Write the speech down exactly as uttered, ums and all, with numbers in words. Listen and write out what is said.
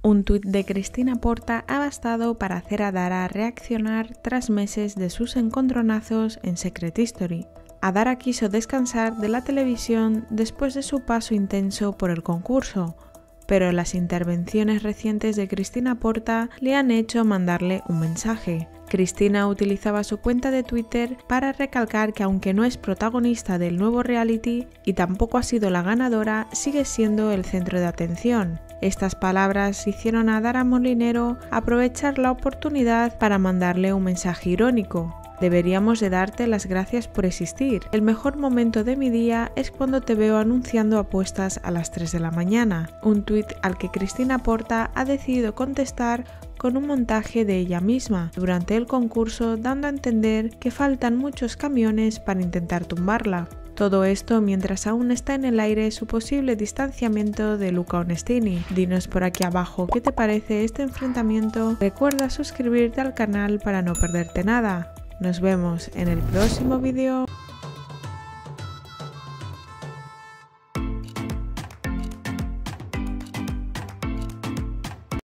Un tuit de Cristina Porta ha bastado para hacer a Dara reaccionar tras meses de sus encontronazos en Secret History. Adara quiso descansar de la televisión después de su paso intenso por el concurso, pero las intervenciones recientes de Cristina Porta le han hecho mandarle un mensaje. Cristina utilizaba su cuenta de Twitter para recalcar que aunque no es protagonista del nuevo reality y tampoco ha sido la ganadora, sigue siendo el centro de atención. Estas palabras hicieron a Dara Molinero aprovechar la oportunidad para mandarle un mensaje irónico. Deberíamos de darte las gracias por existir. El mejor momento de mi día es cuando te veo anunciando apuestas a las tres de la mañana. Un tuit al que Cristina Porta ha decidido contestar con un montaje de ella misma durante el concurso, dando a entender que faltan muchos camiones para intentar tumbarla. Todo esto mientras aún está en el aire su posible distanciamiento de Luca Onestini. Dinos por aquí abajo qué te parece este enfrentamiento. Recuerda suscribirte al canal para no perderte nada. Nos vemos en el próximo vídeo.